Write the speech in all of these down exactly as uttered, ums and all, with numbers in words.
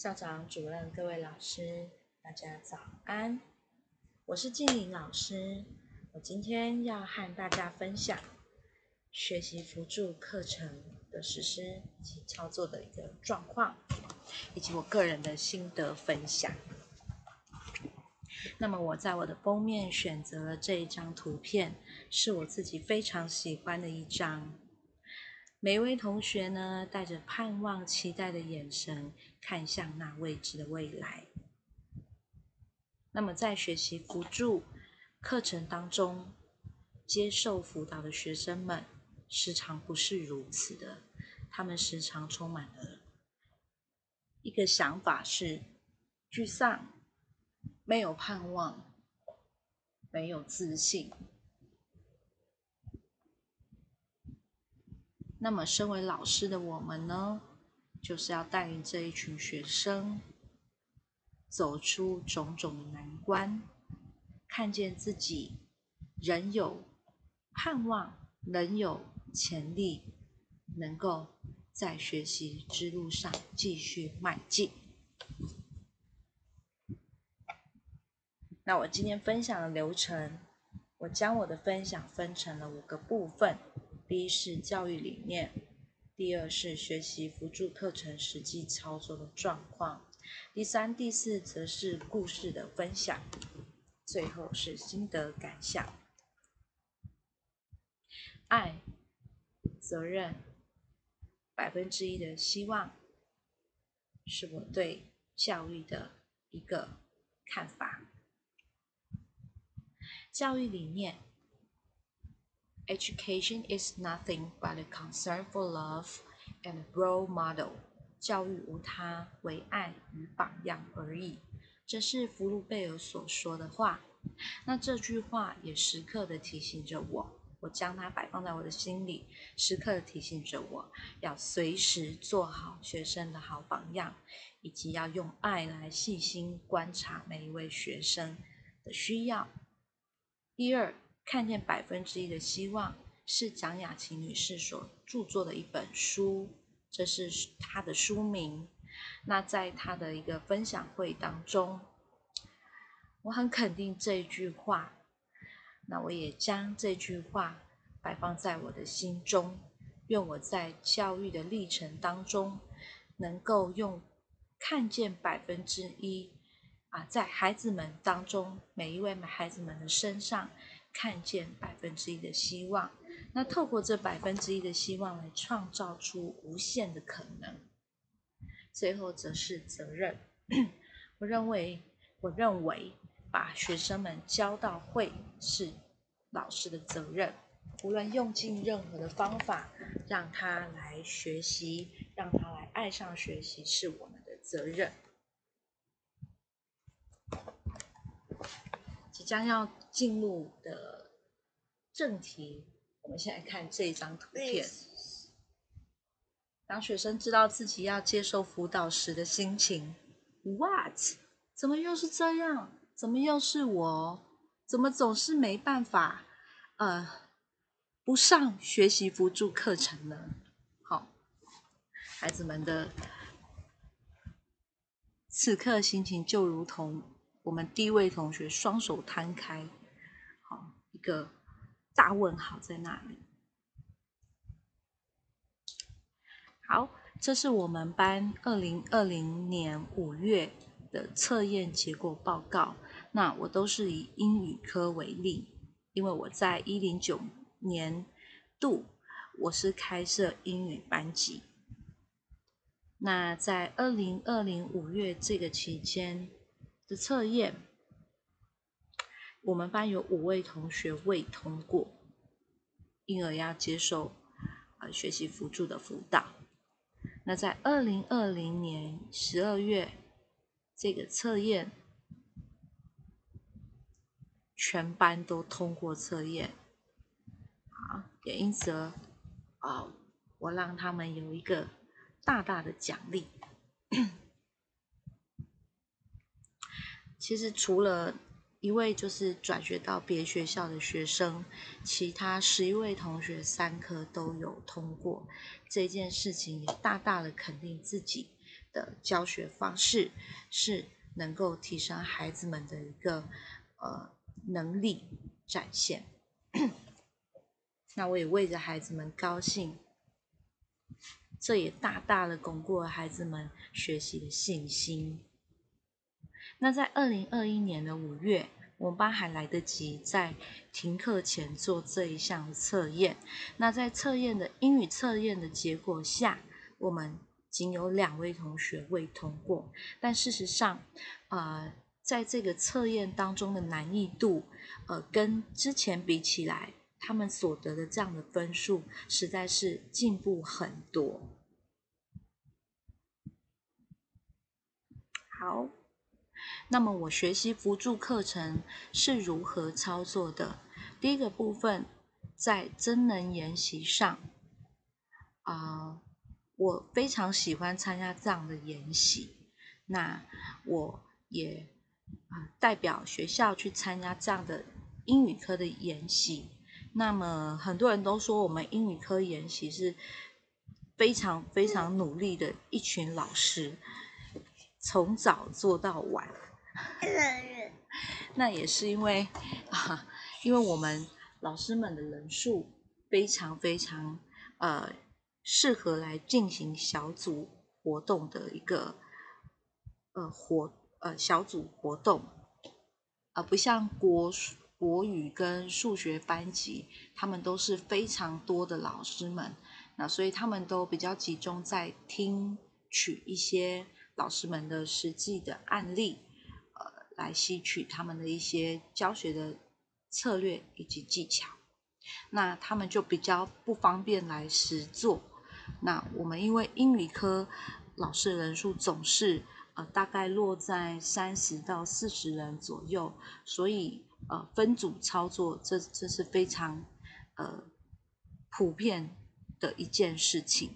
校长、主任、各位老师，大家早安！我是静玲老师，我今天要和大家分享学习辅助课程的实施以及操作的一个状况，以及我个人的心得分享。那么我在我的封面选择了这一张图片，是我自己非常喜欢的一张。每一位同学呢，带着盼望、期待的眼神，看向那未知的未来。那么在学习辅助课程当中，接受辅导的学生们，时常不是如此的。他们时常充满了一个想法是沮丧、没有盼望、没有自信。那么身为老师的我们呢，就是要带领这一群学生走出种种的难关，看见自己仍有盼望，仍有潜力，能够在学习之路上继续迈进。那我今天分享的流程，我将我的分享分成了五个部分。第一是教育理念，第二是学习辅助课程实际操作的状况，第三、第四则是故事的分享，最后是心得感想。爱、责任、百分之一的希望，是我对教育的一个看法。教育理念 Education is nothing but a concern for love and a role model. 教育无他，为爱与榜样而已。这是福禄贝尔所说的话。那这句话也时刻的提醒着我，我将它摆放在我的心里，时刻的提醒着我，要随时做好学生的好榜样，以及要用爱来细心观察每一位学生的需要。第二，看见百分之一的希望，是蒋雅琴女士所著作的一本书，这是她的书名。那在她的一个分享会当中，我很肯定这一句话，那我也将这句话摆放在我的心中，愿我在教育的历程当中，能够用看见百分之一啊，在孩子们当中，每一位孩子们的身上，看见百分之一的希望。那透过这百分之一的希望来创造出无限的可能。最后则是责任，我认为，我认为把学生们教到会是老师的责任，无论用尽任何的方法让他来学习，让他来爱上学习，是我们的责任。即将要进入的正题，我们先来看这一张图片。当学生知道自己要接受辅导时的心情 ，What？ 怎么又是这样？怎么又是我？怎么总是没办法，呃，不上学习辅助课程呢？好，孩子们的此刻心情就如同我们第一位同学双手摊开，好，一个大问号在那里。好，这是我们班二零二零年五月的测验结果报告。那我都是以英语科为例，因为我在一零九年度我是开设英语班级。那在二零二零五月这个期间的测验，我们班有五位同学未通过，因而要接受呃学习辅助的辅导。那在二零二零年十二月这个测验，全班都通过测验，好，也因此啊、呃，我让他们有一个大大的奖励。其实除了一位就是转学到别学校的学生，其他十一位同学三科都有通过，这件事情也大大的肯定自己的教学方式，是能够提升孩子们的一个呃能力展现。那我也为着孩子们高兴，这也大大的巩固了孩子们学习的信心。那在二零二一年的五月，我们班还来得及在停课前做这一项测验。那在测验的英语测验的结果下，我们仅有两位同学未通过。但事实上，呃，在这个测验当中的难易度，呃，跟之前比起来，他们所得的这样的分数，实在是进步很多。好。那么我学习辅助课程是如何操作的？第一个部分，在真人研习上，啊、呃，我非常喜欢参加这样的研习。那我也啊、呃、代表学校去参加这样的英语科的研习。那么很多人都说我们英语科研习是非常非常努力的一群老师，从早做到晚。那也是因为啊，因为我们老师们的人数非常非常呃适合来进行小组活动的一个呃活呃小组活动，而、呃、不像国国语跟数学班级，他们都是非常多的老师们，那所以他们都比较集中在听取一些老师们的实际的案例。来吸取他们的一些教学的策略以及技巧，那他们就比较不方便来实作。那我们因为英语科老师人数总是呃大概落在三十到四十人左右，所以呃分组操作这这是非常呃普遍的一件事情。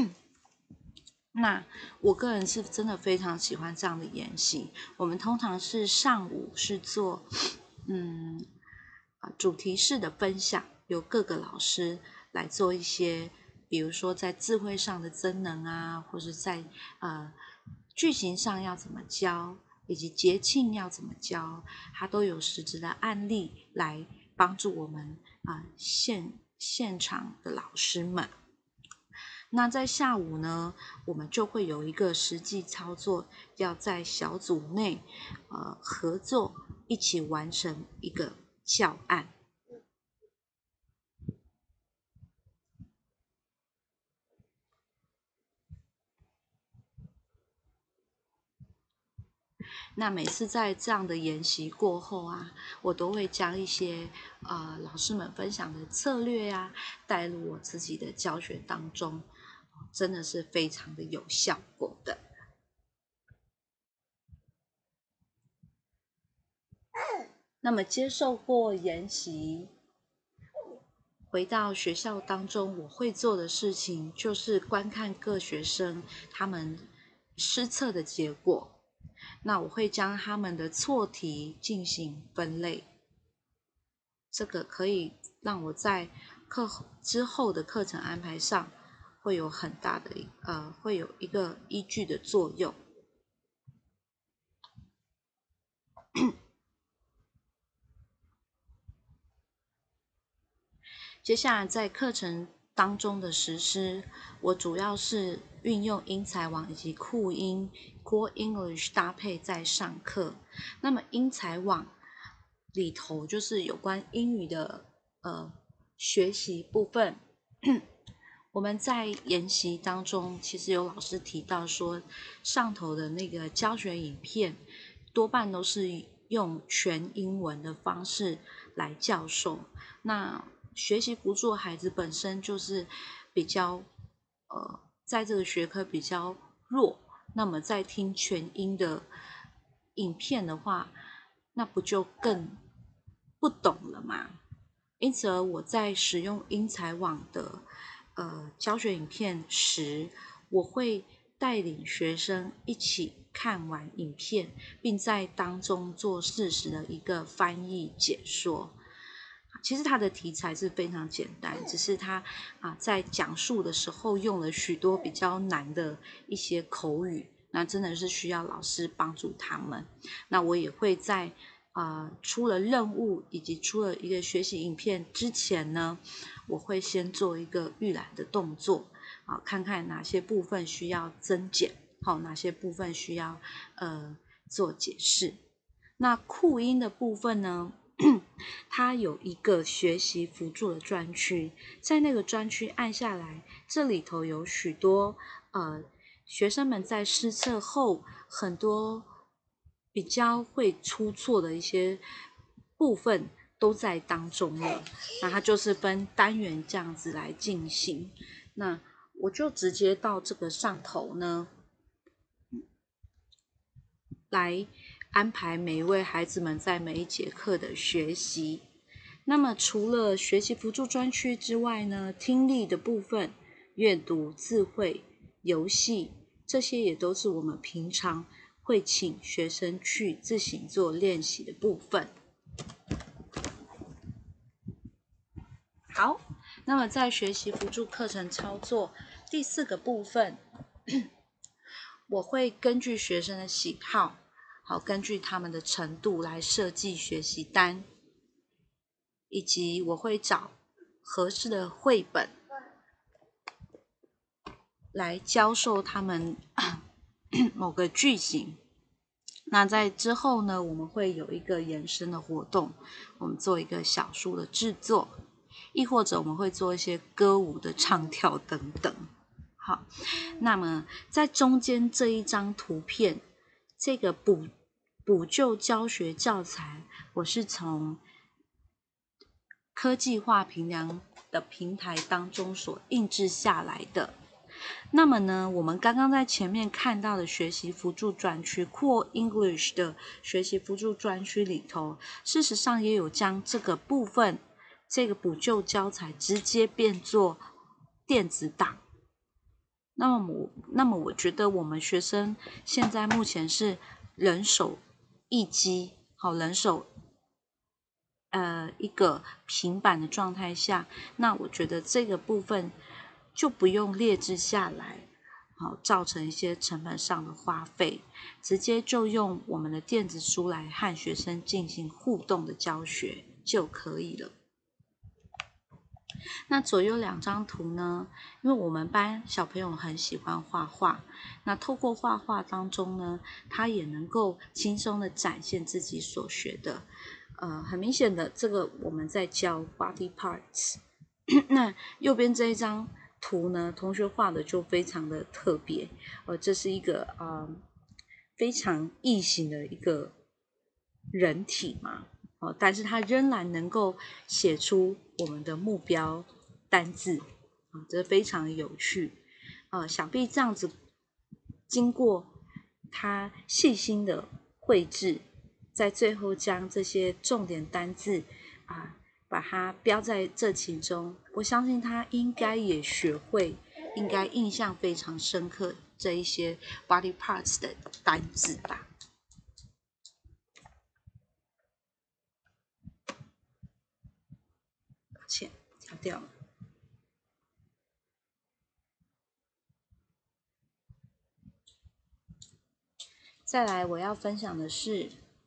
那我个人是真的非常喜欢这样的研习。我们通常是上午是做嗯主题式的分享，由各个老师来做一些，比如说在智慧上的增能啊，或者在呃句型上要怎么教，以及节庆要怎么教，它都有实质的案例来帮助我们啊、呃、现现场的老师们。那在下午呢，我们就会有一个实际操作，要在小组内呃合作，一起完成一个教案。那每次在这样的研习过后啊，我都会将一些呃老师们分享的策略啊，带入我自己的教学当中，真的是非常的有效果的。那么接受过研习，回到学校当中，我会做的事情就是观看各学生他们施测的结果。那我会将他们的错题进行分类，这个可以让我在课之后的课程安排上会有很大的呃，会有一个依据的作用。接下来在课程当中的实施，我主要是运用英才网以及酷英 Core English 搭配在上课。那么英才网里头就是有关英语的呃学习部分。我们在研习当中，其实有老师提到说，上头的那个教学影片多半都是用全英文的方式来教授。那学习不助孩子本身就是比较呃，在这个学科比较弱，那么在听全英的影片的话，那不就更不懂了吗？因此而我在使用英才网的呃教学影片时，我会带领学生一起看完影片，并在当中做适时的一个翻译解说。其实它的题材是非常简单，只是它啊在讲述的时候用了许多比较难的一些口语那真的是需要老师帮助他们。那我也会在呃出了任务以及出了一个学习影片之前呢，我会先做一个预览的动作啊，看看哪些部分需要增减，好，哪些部分需要呃做解释。那酷音的部分呢，它有一个学习辅助的专区，在那个专区按下来，这里头有许多呃学生们在施测后很多比较会出错的一些部分都在当中了。那它就是分单元这样子来进行。那我就直接到这个上头呢，来安排每一位孩子们在每一节课的学习。那么除了学习辅助专区之外呢，听力的部分、阅读、字汇、游戏，这些也都是我们平常会请学生去自行做练习的部分。好，那么在学习辅助课程操作第四个部分，我会根据学生的喜好，好，根据他们的程度来设计学习单，以及我会找合适的绘本来教授他们某个句型。那在之后呢，我们会有一个延伸的活动，我们做一个小书的制作，亦或者我们会做一些歌舞的唱跳等等。好，那么在中间这一张图片，这个补补救教学教材，我是从科技化评量的平台当中所印制下来的。那么呢，我们刚刚在前面看到的学习辅助专区 Core English 的学习辅助专区里头，事实上也有将这个部分，这个补救教材直接变作电子档。那么我，那么我觉得我们学生现在目前是人手一机，好，人手呃一个平板的状态下，那我觉得这个部分就不用列制下来，好，造成一些成本上的花费，直接就用我们的电子书来和学生进行互动的教学就可以了。那左右两张图呢，因为我们班小朋友很喜欢画画，那透过画画当中呢，他也能够轻松的展现自己所学的。呃，很明显的，这个我们在教 body parts。那右边这一张图呢，同学画的就非常的特别，呃，这是一个呃非常异形的一个人体嘛。哦，但是它仍然能够写出我们的目标单字，啊，这非常有趣。呃，想必这样子经过他细心的绘制，在最后将这些重点单字啊，把它标在这其中，我相信他应该也学会，应该印象非常深刻这一些 body parts 的单字吧。切调掉了。再来，我要分享的是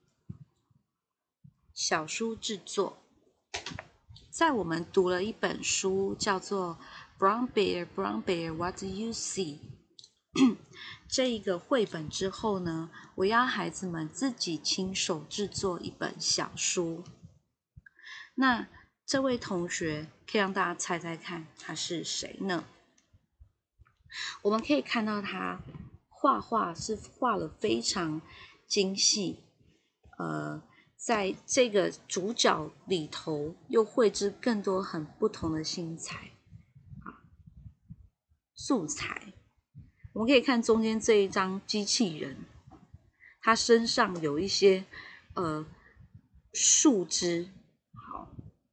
小书制作。在我们读了一本书，叫做《Brown Bear, Brown Bear, What Do You See》 这一个绘本之后呢，我要孩子们自己亲手制作一本小书。那这位同学可以让大家猜猜看他是谁呢？我们可以看到他画画是画了非常精细，呃，在这个主角里头又绘制更多很不同的新材啊素材。我们可以看中间这一张机器人，它身上有一些呃树枝，好，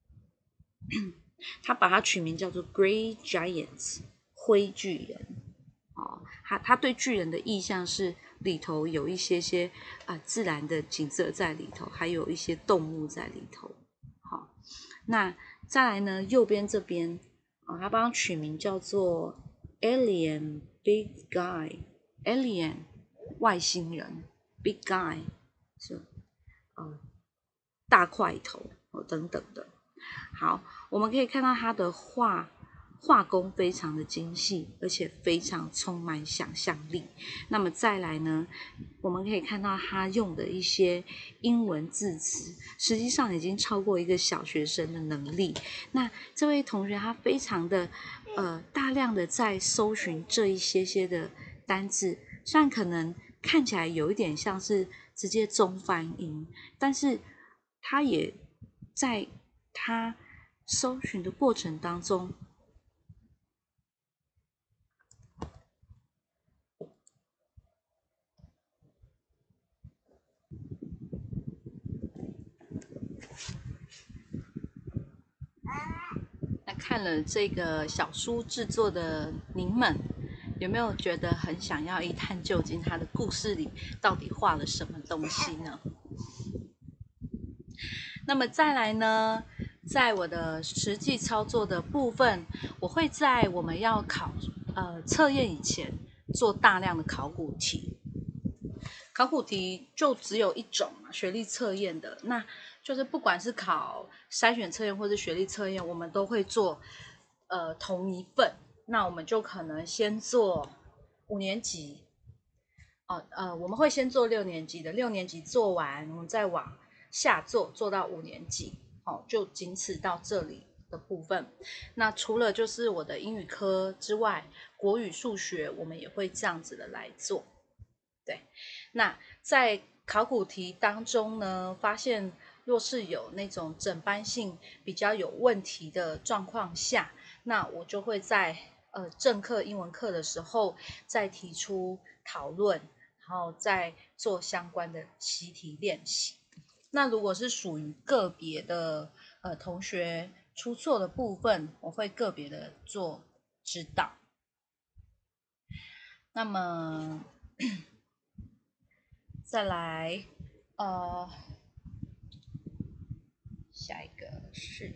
他把它取名叫做 Grey Giants 灰巨人。哦，他他对巨人的意象是里头有一些些啊、呃、自然的景色在里头，还有一些动物在里头。好，那再来呢，右边这边啊、哦，他帮他取名叫做 Alien Big Guy Alien 外星人 big guy 是呃大块头哦等等的。好，我们可以看到他的画画工非常的精细，而且非常充满想象力。那么再来呢，我们可以看到他用的一些英文字词，实际上已经超过一个小学生的能力。那这位同学他非常的呃大量的在搜寻这一些些的单字，虽然可能看起来有一点像是直接中翻英，但是他也在他搜寻的过程当中，那看了这个小书制作的您们，有没有觉得很想要一探究竟他的故事里到底画了什么东西呢？那么再来呢，在我的实际操作的部分，我会在我们要考呃测验以前做大量的考古题。考古题就只有一种嘛，学历测验的，那就是不管是考筛选测验或是学历测验，我们都会做呃同一份。那我们就可能先做五年级，哦呃，我们会先做六年级的，六年级做完，我们再往下做，做到五年级，哦，就仅此到这里的部分。那除了就是我的英语科之外，国语、数学我们也会这样子的来做。对，那在考古题当中呢，发现若是有那种整班性比较有问题的状况下，那我就会在呃正课英文课的时候再提出讨论，然后再做相关的习题练习。那如果是属于个别的呃同学出错的部分，我会个别的做指导。那么再来，呃，下一个是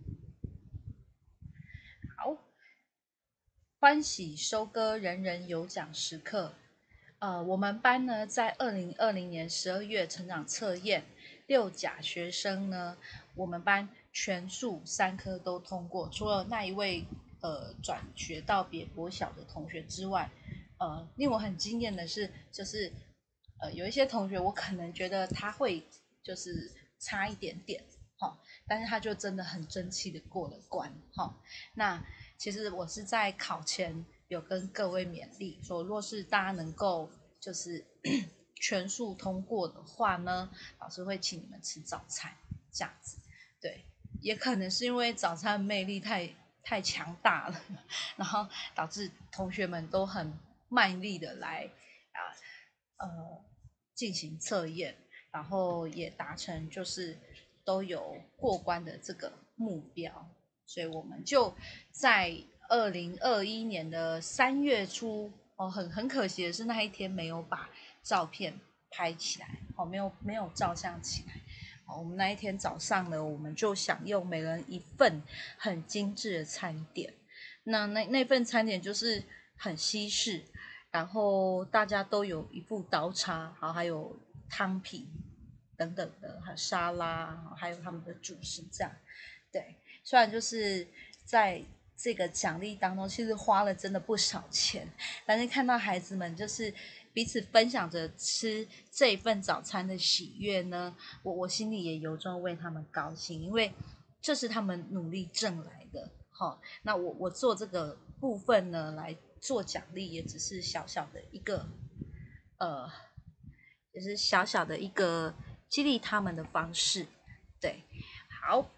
好，欢喜收割，人人有奖时刻。呃，我们班呢，在二零二零年十二月成长测验，六甲学生呢，我们班全数三科都通过，除了那一位呃转学到别国小的同学之外，呃，令我很惊艳的是，就是呃有一些同学，我可能觉得他会就是差一点点，哈，但是他就真的很争气的过了关，哈。那其实我是在考前有跟各位勉励说，若是大家能够就是全数通过的话呢，老师会请你们吃早餐，这样子。对，也可能是因为早餐魅力太太强大了，然后导致同学们都很卖力的来啊呃进行测验，然后也达成就是都有过关的这个目标。所以我们就在二零二一年的三月初，哦，很很可惜的是那一天没有把照片拍起来，哦，没有没有照相起来。哦，我们那一天早上呢，我们就享用每人一份很精致的餐点。那那那份餐点就是很西式，然后大家都有一副刀叉，好，还有汤品等等的，还有沙拉，还有他们的主食这样。对，虽然就是在这个奖励当中，其实花了真的不少钱，但是看到孩子们就是彼此分享着吃这一份早餐的喜悦呢，我我心里也由衷为他们高兴，因为这是他们努力挣来的。好，那我我做这个部分呢，来做奖励，也只是小小的一个，呃，也是小小的一个激励他们的方式。对，好。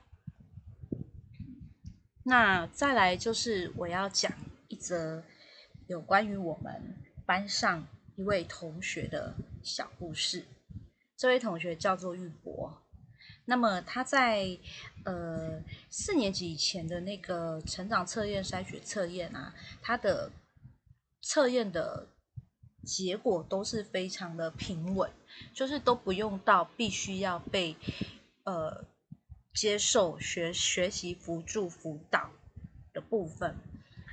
那再来就是我要讲一则有关于我们班上一位同学的小故事。这位同学叫做玉博，那么他在呃四年级以前的那个成长测验、筛选测验啊，他的测验的结果都是非常的平稳，就是都不用到必须要被呃接受学学习辅助辅导的部分。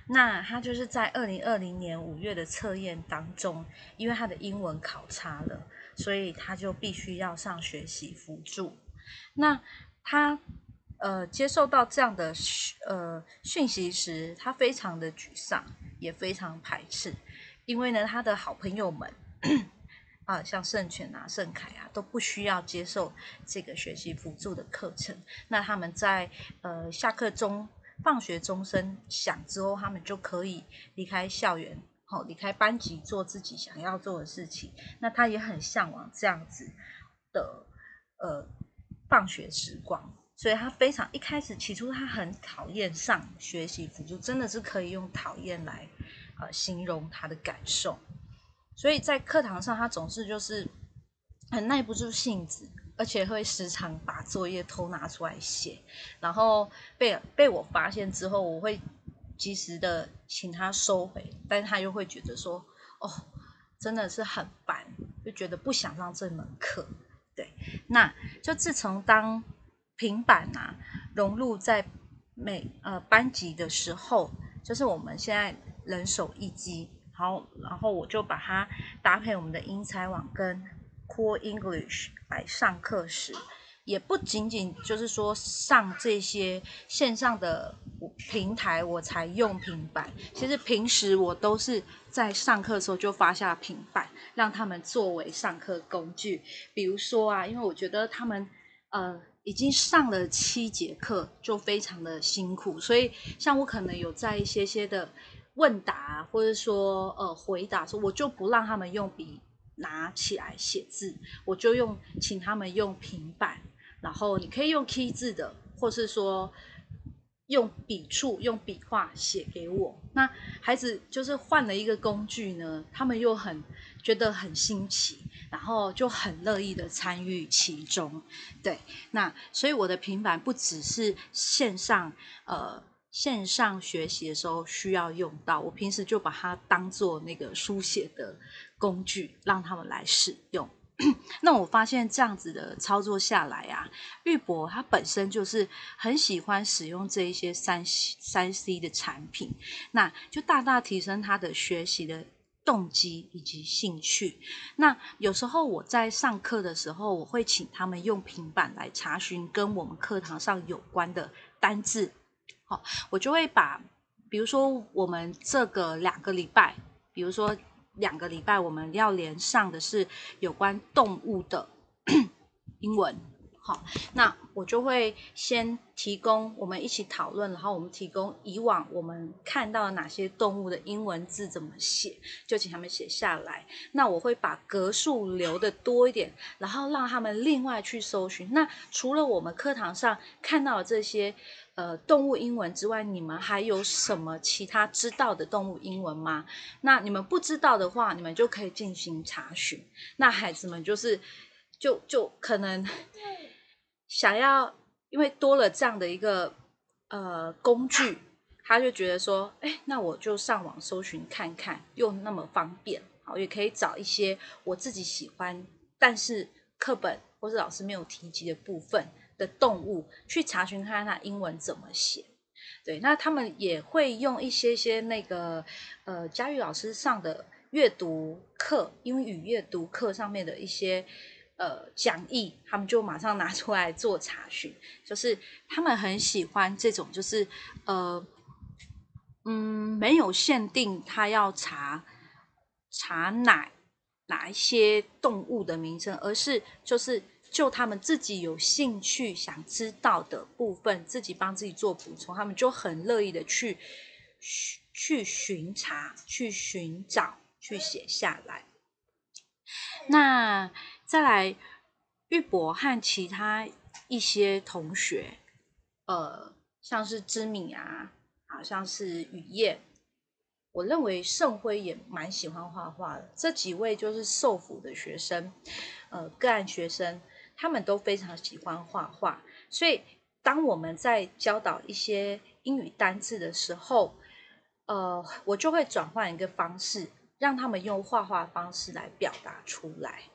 那他就是在二零二零年五月的测验当中，因为他的英文考差了，所以他就必须要上学习辅助。那他呃接受到这样的呃讯息时，他非常的沮丧，也非常排斥，因为呢，他的好朋友们啊，像盛权啊、盛凯啊，都不需要接受这个学习辅助的课程。那他们在呃下课钟、放学钟声响之后，他们就可以离开校园，好、哦、离开班级，做自己想要做的事情。那他也很向往这样子的呃放学时光，所以他非常一开始起初他很讨厌上学习辅助，真的是可以用讨厌来呃形容他的感受。所以在课堂上，他总是就是很耐不住性子，而且会时常把作业偷拿出来写，然后被被我发现之后，我会及时的请他收回，但是他又会觉得说，哦，真的是很烦，就觉得不想上这门课。对，那就自从当平板啊融入在每呃班级的时候，就是我们现在人手一机。好，然后我就把它搭配我们的英才网跟 Cool English 来上课时，也不仅仅就是说上这些线上的平台我才用平板，其实平时我都是在上课的时候就发下平板，让他们作为上课工具。比如说啊，因为我觉得他们呃已经上了七节课，就非常的辛苦，所以像我可能有在一些些的问答，或者说呃回答说，我就不让他们用笔拿起来写字，我就用请他们用平板，然后你可以用 key 字的，或是说用笔触、用笔画写给我。那孩子就是换了一个工具呢，他们又很觉得很新奇，然后就很乐意的参与其中。对，那所以我的平板不只是线上呃。线上学习的时候需要用到，我平时就把它当做那个书写的工具，让他们来使用。那我发现这样子的操作下来啊，玉博他本身就是很喜欢使用这一些三三 C 的产品，那就大大提升他的学习的动机以及兴趣。那有时候我在上课的时候，我会请他们用平板来查询跟我们课堂上有关的单字。好，我就会把，比如说我们这个两个礼拜，比如说两个礼拜我们要连上的是有关动物的英文。好，那我就会先提供我们一起讨论，然后我们提供以往我们看到哪些动物的英文字怎么写，就请他们写下来。那我会把格数留的多一点，然后让他们另外去搜寻。那除了我们课堂上看到的这些呃动物英文之外，你们还有什么其他知道的动物英文吗？那你们不知道的话，你们就可以进行查询。那孩子们就是就就可能想要，因为多了这样的一个呃工具，他就觉得说，哎，那我就上网搜寻看看，又那么方便，好，也可以找一些我自己喜欢，但是课本或是老师没有提及的部分的动物，去查询看看它英文怎么写。对，那他们也会用一些些那个呃佳玉老师上的阅读课、英语阅读课上面的一些呃讲义，他们就马上拿出来做查询，就是他们很喜欢这种，就是呃嗯没有限定他要查查哪哪一些动物的名称，而是就是就他们自己有兴趣想知道的部分，自己帮自己做补充，他们就很乐意的去去巡查、去寻找、去写下来。那再来，玉博和其他一些同学，呃，像是知敏啊，好像是雨燕，我认为盛辉也蛮喜欢画画的。这几位就是受辅的学生，呃，个案学生，他们都非常喜欢画画。所以，当我们在教导一些英语单字的时候，呃，我就会转换一个方式，让他们用画画方式来表达出来。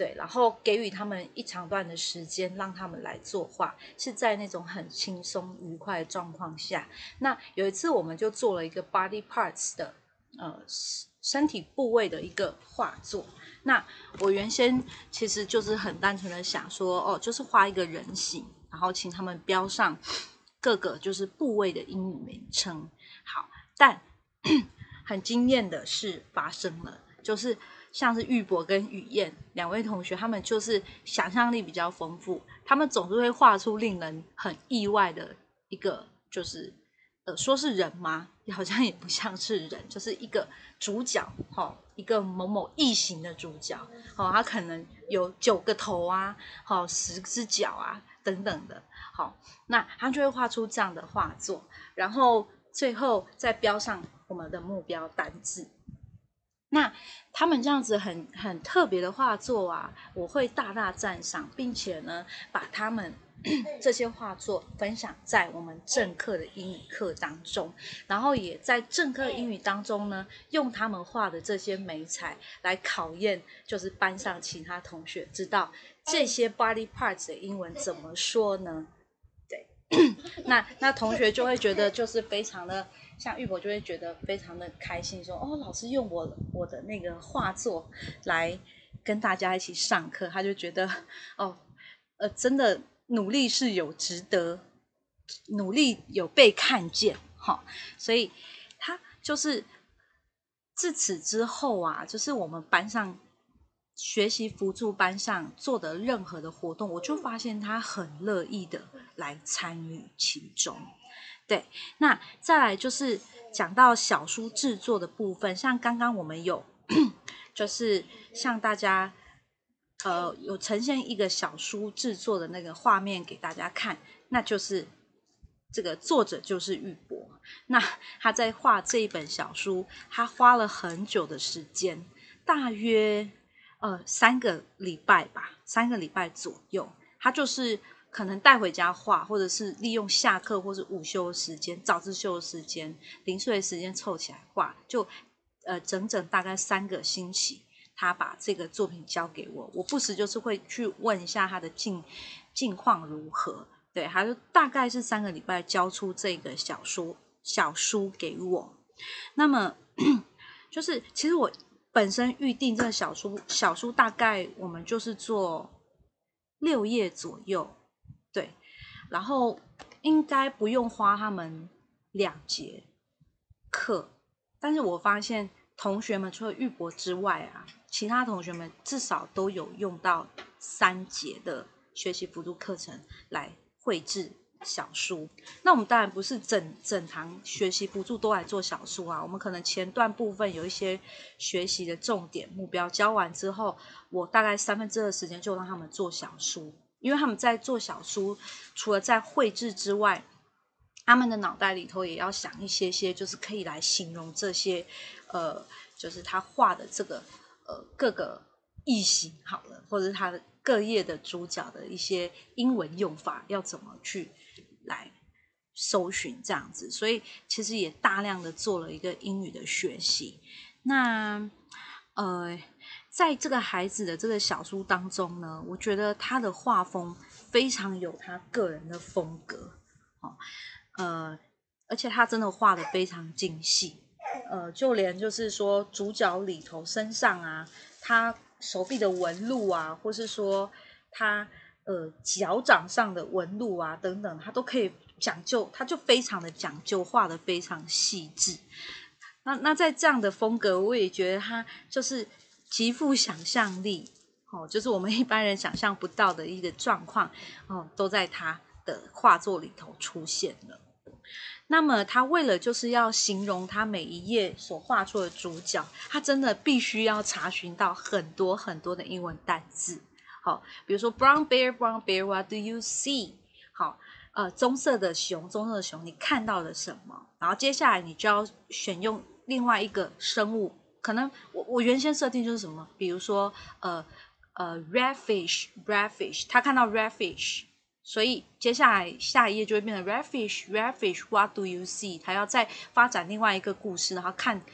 对，然后给予他们一长段的时间，让他们来作画，是在那种很轻松愉快的状况下。那有一次我们就做了一个 body parts 的呃身体部位的一个画作。那我原先其实就是很单纯的想说，哦，就是画一个人形，然后请他们标上各个就是部位的英语名称。好，但很惊艳的事发生了，就是像是玉博跟雨燕两位同学，他们就是想象力比较丰富，他们总是会画出令人很意外的一个，就是呃，说是人吗？好像也不像是人，就是一个主角，哦，一个某某异形的主角，哦，他可能有九个头啊，哦，十只脚啊，等等的，好，哦，那他就会画出这样的画作，然后最后再标上我们的目标单字。那他们这样子很很特别的画作啊，我会大大赞赏，并且呢，把他们这些画作分享在我们正课的英语课当中，然后也在正课英语当中呢，用他们画的这些媒材来考验，就是班上其他同学知道这些 body parts 的英文怎么说呢？对，那那同学就会觉得就是非常的。像玉博就会觉得非常的开心，说哦，老师用我我的那个画作来跟大家一起上课，他就觉得哦，呃，真的努力是有值得，努力有被看见，哈，哦，所以他就是自此之后啊，就是我们班上学习辅助班上做的任何的活动，我就发现他很乐意的来参与其中。对，那再来就是讲到小书制作的部分，像刚刚我们有就是像大家呃有呈现一个小书制作的那个画面给大家看，那就是这个作者就是玉博，那他在画这一本小书，他花了很久的时间，大约呃三个礼拜吧，三个礼拜左右，他就是可能带回家画，或者是利用下课或是午休的时间、早自修的时间、零碎的时间凑起来画，就呃整整大概三个星期，他把这个作品交给我，我不时就是会去问一下他的近近况如何。对，他就大概是三个礼拜交出这个小书小书给我。那么就是其实我本身预定这个小书小书大概我们就是做六页左右，对，然后应该不用花他们两节课，但是我发现同学们除了玉博之外啊，其他同学们至少都有用到三节的学习辅助课程来绘制小书。那我们当然不是整整堂学习辅助都来做小书啊，我们可能前段部分有一些学习的重点目标教完之后，我大概三分之二的时间就让他们做小书，因为他们在做小书，除了在绘制之外，他们的脑袋里头也要想一些些，就是可以来形容这些，呃，就是他画的这个呃各个异形好了，或者是他的各页的主角的一些英文用法要怎么去来搜寻这样子，所以其实也大量的做了一个英语的学习。那呃，在这个孩子的这个小书当中呢，我觉得他的画风非常有他个人的风格，哦，呃，而且他真的画得非常精细，呃，就连就是说主角里头身上啊，他手臂的纹路啊，或是说他呃脚掌上的纹路啊等等，他都可以讲究，他就非常的讲究，画得非常细致。那那在这样的风格，我也觉得他就是极富想象力，哦，就是我们一般人想象不到的一个状况，哦，都在他的画作里头出现了。那么他为了就是要形容他每一页所画出的主角，他真的必须要查询到很多很多的英文单字。好，比如说 brown bear brown bear what do you see？ 好，呃，棕色的熊棕色的熊你看到了什么？然后接下来你就要选用另外一个生物，可能我我原先设定就是什么，比如说呃呃 red fish red fish， 他看到 red fish。所以接下来下一页就会变成 red fish red fish what do you see？ 他要再发展另外一个故事，然后看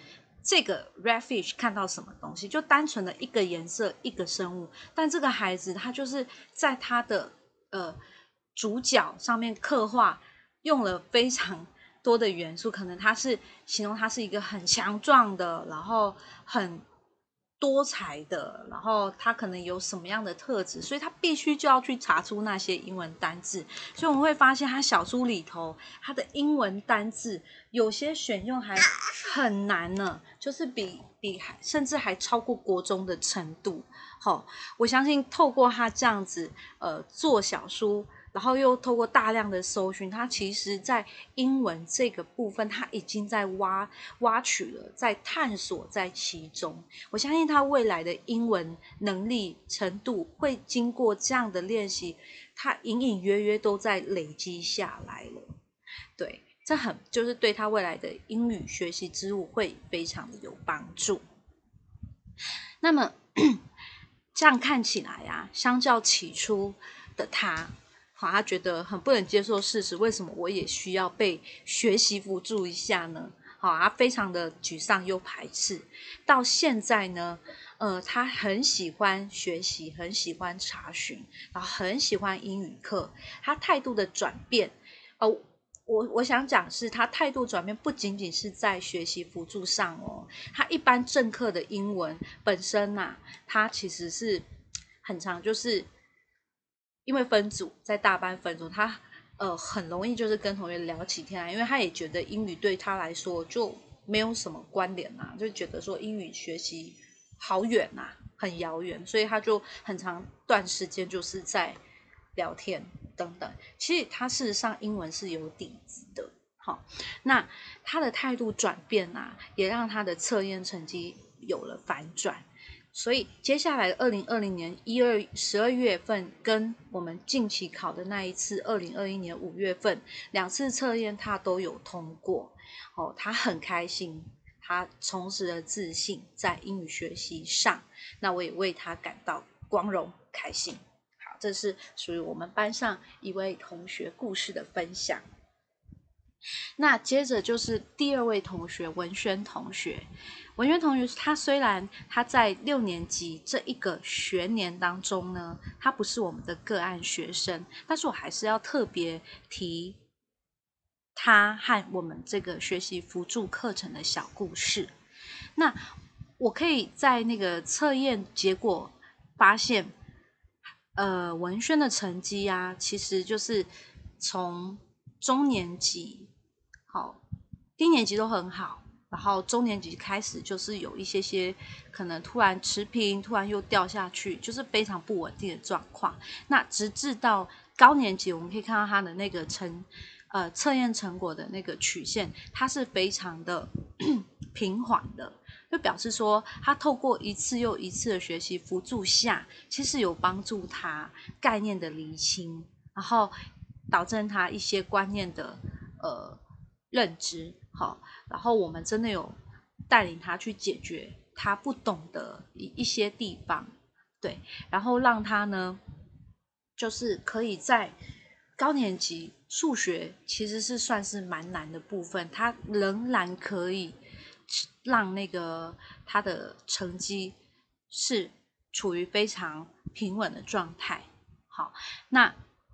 这个 redfish 看到什么东西，就单纯的一个颜色一个生物，但这个孩子他就是在他的呃主角上面刻画用了非常多的元素，可能他是形容他是一个很强壮的，然后很多彩的，然后他可能有什么样的特质，所以他必须就要去查出那些英文单字。所以我们会发现他小书里头他的英文单字有些选用还很难呢，就是比比甚至还超过国中的程度。好，我相信透过他这样子呃做小书，然后又透过大量的搜寻，他其实在英文这个部分他已经在挖挖取了，在探索在其中。我相信他未来的英文能力程度会经过这样的练习，他隐隐约约都在累积下来了。对，这很就是对他未来的英语学习之路会非常的有帮助。那么这样看起来啊，相较起初的他，好，他觉得很不能接受事实，为什么我也需要被学习辅助一下呢？好，他非常的沮丧又排斥。到现在呢，呃，他很喜欢学习，很喜欢查询，然后很喜欢英语课。他态度的转变，呃，我我想讲是他态度转变不仅仅是在学习辅助上哦，他一般正课的英文本身呐、啊，他其实是很常就是因为分组在大班分组，他呃很容易就是跟同学聊起天来，因为他也觉得英语对他来说就没有什么关联呐、啊，就觉得说英语学习好远呐、啊，很遥远，所以他就很长段时间就是在聊天等等。其实他事实上英文是有底子的，好，那他的态度转变啊，也让他的测验成绩有了反转。所以接下来二零二零年一二十二月份跟我们近期考的那一次二零二一年五月份两次测验他都有通过，哦，他很开心，他重拾了自信在英语学习上，那我也为他感到光荣开心。好，这是属于我们班上一位同学故事的分享。那接着就是第二位同学文轩同学，文轩同学他虽然他在六年级这一个学年当中呢，他不是我们的个案学生，但是我还是要特别提他和我们这个学习辅助课程的小故事。那我可以在那个测验结果发现，呃，文轩的成绩啊，其实就是从中年级，好，低年级都很好，然后中年级开始就是有一些些可能突然持平，突然又掉下去，就是非常不稳定的状况。那直至到高年级，我们可以看到他的那个成呃测验成果的那个曲线，它是非常的平缓的。就表示说他透过一次又一次的学习辅助下，其实有帮助他概念的厘清，然后导致他一些观念的呃认知，好，然后我们真的有带领他去解决他不懂的一一些地方，对，然后让他呢就是可以在高年级数学其实是算是蛮难的部分，他仍然可以让那个他的成绩是处于非常平稳的状态。好，那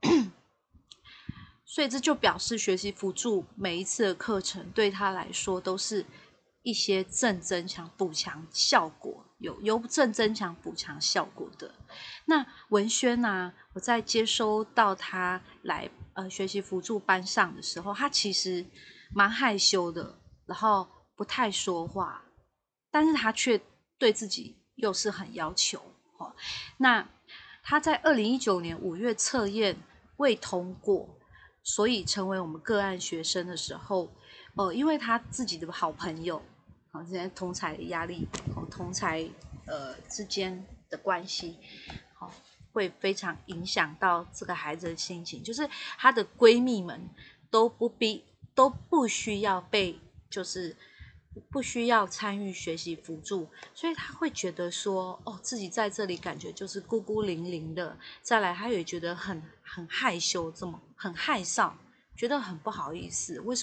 所以这就表示学习辅助每一次的课程对他来说都是一些正增强补强效果，有有正增强补强效果的。那文轩啊，我在接收到他来呃学习辅助班上的时候，他其实蛮害羞的，然后不太说话，但是他却对自己又是很要求。哦，那他在二零一九年五月测验未通过，所以成为我们个案学生的时候，呃，因为他自己的好朋友，好，现在同侪的压力，哦，同侪呃之间的关系，好，会非常影响到这个孩子的心情，就是她的闺蜜们都不必都不需要被就是不需要参与学习辅助，所以他会觉得说，哦，自己在这里感觉就是孤孤零零的。再来，他也觉得很很害羞，这么很害臊，觉得很不好意思。为什么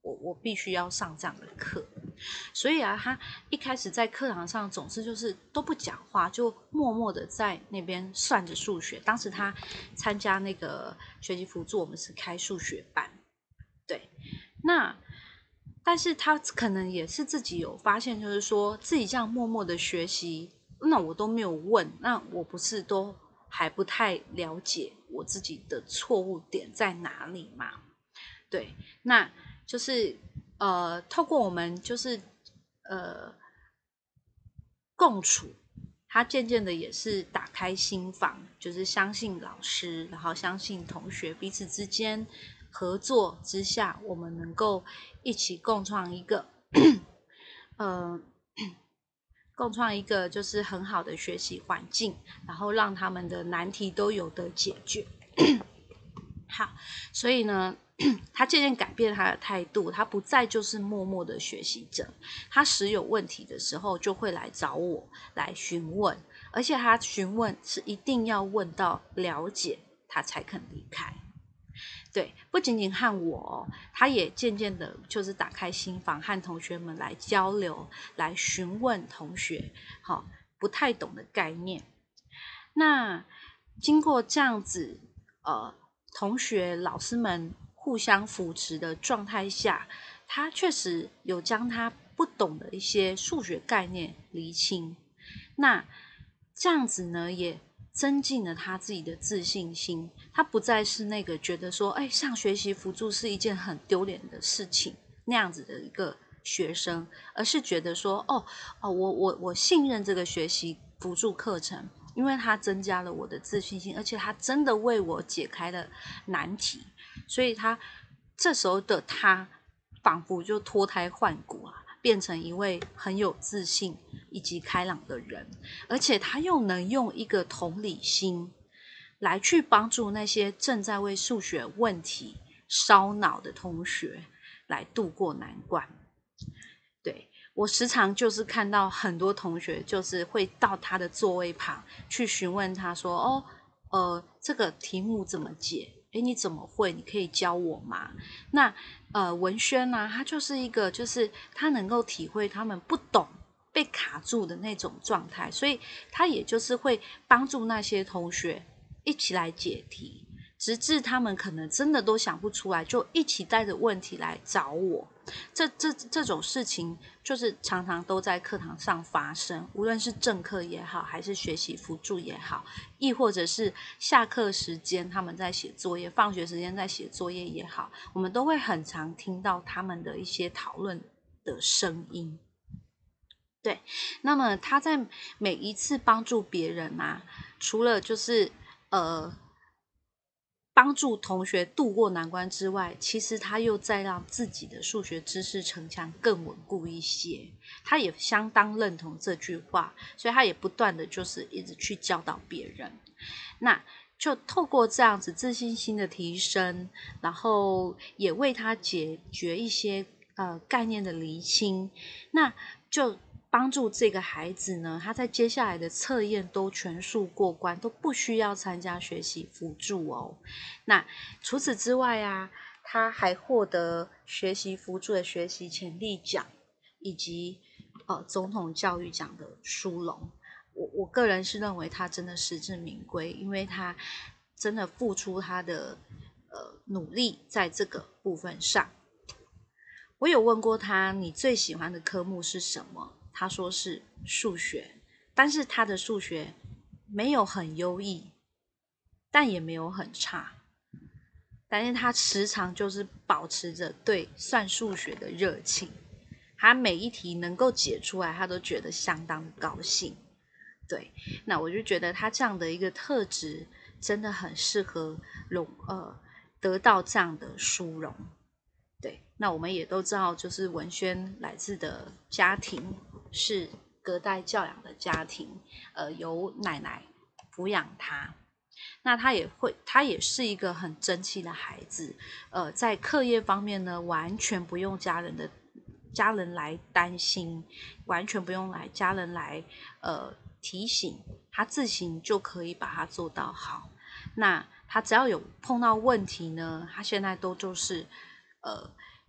我我必须要上这样的课。所以啊，他一开始在课堂上总是就是都不讲话，就默默的在那边算着数学。当时他参加那个学习辅助，我们是开数学班，对，那但是他可能也是自己有发现，就是说自己这样默默的学习，那我都没有问，那我不是都还不太了解我自己的错误点在哪里嘛？对，那就是呃，透过我们就是呃共处，他渐渐的也是打开心房，就是相信老师，然后相信同学，彼此之间合作之下，我们能够一起共创一个呃共创一个就是很好的学习环境，然后让他们的难题都有得解决。好，所以呢，他渐渐改变他的态度，他不再就是默默的学习者，他时有问题的时候就会来找我来询问，而且他询问是一定要问到了解，他才肯离开。对，不仅仅和我哦，他也渐渐的就是打开心房，和同学们来交流，来询问同学，好，不太懂的概念。那经过这样子，呃，同学、老师们互相扶持的状态下，他确实有将他不懂的一些数学概念厘清。那这样子呢，也增进了他自己的自信心。他不再是那个觉得说，哎，上学习辅助是一件很丢脸的事情那样子的一个学生，而是觉得说，哦哦，我我我信任这个学习辅助课程。因为它增加了我的自信心，而且它真的为我解开了难题，所以他这时候的他仿佛就脱胎换骨啊，变成一位很有自信以及开朗的人，而且他又能用一个同理心来去帮助那些正在为数学问题烧脑的同学来度过难关。对，我时常就是看到很多同学就是会到他的座位旁去询问他说，哦，呃，这个题目怎么解？诶，你怎么会？你可以教我吗？那呃，文轩啊，他就是一个，就是他能够体会他们不懂被卡住的那种状态，所以他也就是会帮助那些同学一起来解题，直至他们可能真的都想不出来，就一起带着问题来找我。这这这种事情就是常常都在课堂上发生，无论是正课也好，还是学习辅助也好，亦或者是下课时间他们在写作业，放学时间在写作业也好，我们都会很常听到他们的一些讨论的声音。对，那么他在每一次帮助别人啊，除了就是呃帮助同学渡过难关之外，其实他又在让自己的数学知识城墙更稳固一些。他也相当认同这句话，所以他也不断的就是一直去教导别人。那就透过这样子自信心的提升，然后也为他解决一些呃概念的厘清，那就帮助这个孩子呢，他在接下来的测验都全数过关，都不需要参加学习辅助哦。那除此之外啊，他还获得学习辅助的学习潜力奖，以及呃总统教育奖的殊荣。我我个人是认为他真的实至名归，因为他真的付出他的呃努力在这个部分上。我有问过他，你最喜欢的科目是什么？他说是数学，但是他的数学没有很优异，但也没有很差，但是他时常就是保持着对算数学的热情，他每一题能够解出来，他都觉得相当高兴。对，那我就觉得他这样的一个特质真的很适合荣呃得到这样的殊荣。对，那我们也都知道，就是文轩来自的家庭是隔代教养的家庭，呃，由奶奶抚养他。那他也会，他也是一个很争气的孩子，呃，在课业方面呢，完全不用家人的家人来担心，完全不用来家人来呃提醒，他自行就可以把它做到好。那他只要有碰到问题呢，他现在都就是呃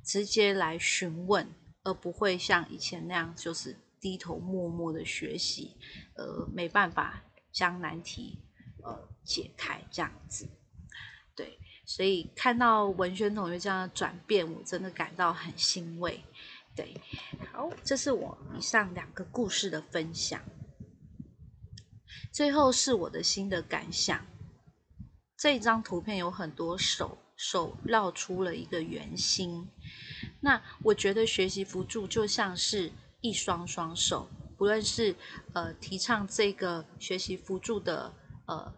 直接来询问，而不会像以前那样就是低头默默的学习，呃，没办法将难题呃解开这样子。对，所以看到文轩同学这样的转变，我真的感到很欣慰。对，好，这是我以上两个故事的分享。最后是我的新的感想。这一张图片有很多手，手绕出了一个圆心。那我觉得学习辅助就像是一双双手，不论是呃提倡这个学习辅助的呃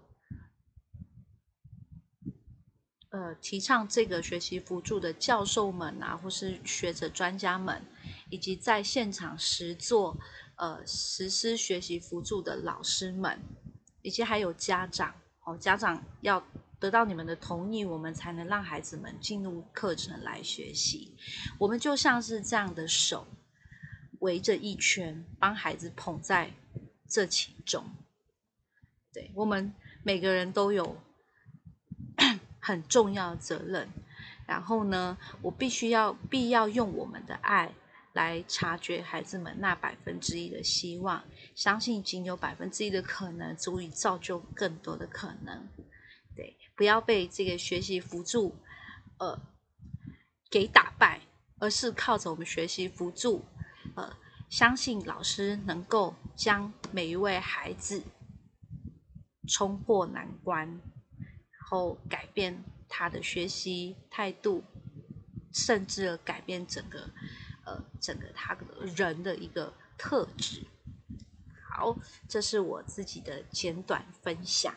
呃提倡这个学习辅助的教授们啊，或是学者专家们，以及在现场实做呃实施学习辅助的老师们，以及还有家长哦，家长要得到你们的同意，我们才能让孩子们进入课程来学习。我们就像是这样的手围着一圈，帮孩子捧在这其中。对，我们每个人都有很重要的责任。然后呢，我必须要必要用我们的爱来察觉孩子们那百分之一的希望，相信仅有百分之一的可能足以造就更多的可能。对，不要被这个学习辅助呃给打败，而是靠着我们学习辅助，呃，相信老师能够将每一位孩子冲破难关，然后改变他的学习态度，甚至改变整个呃整个他的人的一个特质。好，这是我自己的简短分享。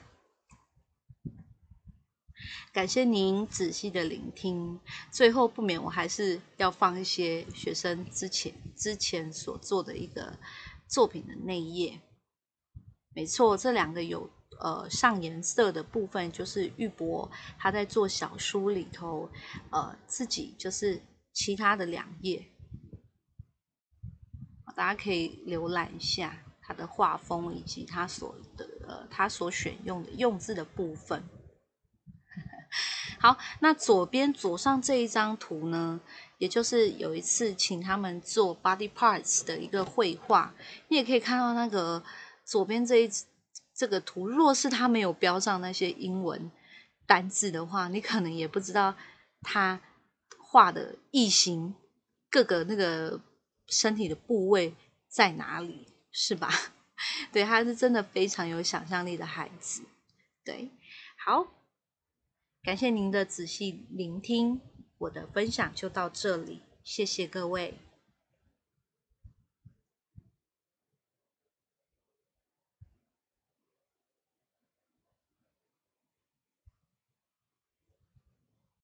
感谢您仔细的聆听。最后不免我还是要放一些学生之前之前所做的一个作品的内页。没错，这两个有呃上颜色的部分就是玉博他在做小书里头呃自己就是其他的两页，大家可以浏览一下他的画风以及他所的呃他所选用的用字的部分。好，那左边左上这一张图呢，也就是有一次请他们做 body parts 的一个绘画，你也可以看到那个左边这一这个图，若是他没有标上那些英文单字的话，你可能也不知道他画的异形各个那个身体的部位在哪里，是吧？对，他是真的非常有想象力的孩子。对，好。感谢您的仔细聆听，我的分享就到这里，谢谢各位。